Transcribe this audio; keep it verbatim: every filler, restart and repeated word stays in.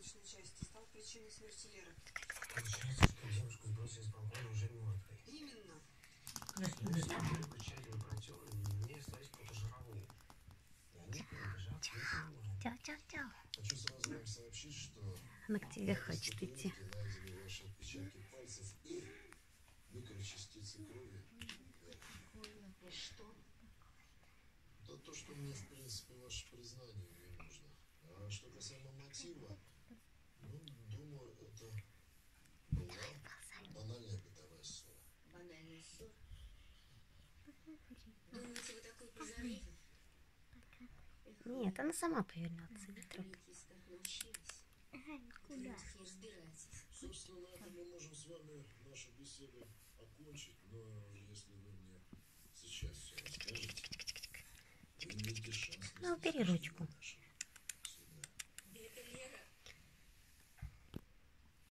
легочной части стал причиной смерти Леры. Получается, что девушку сбросили с балкона уже мертвой. Именно. Только тщательно протерли, и в ней остались потожировые. И они, побежав, Чао, чао, чао. Хочу сразу вам сообщить, что Она к тебе хочет идти. найдены ваши отпечатки пальцев и микрочастицы крови. И что? Да то, что мне, в принципе, ваше признание не нужно. А что касаемо мотива, ну, думаю, это была банальная бытовая ссора. Банальная ссора. Думаете, вы такой прозорливый? Нет, она сама повернется. Ветрок. Так научились. Вы в людях не разбираетесь. Собственно, на этом мы можем с вами нашу беседу окончить, но если вы мне сейчас все расскажете, вы имеете шанс. Ну, убери ручку.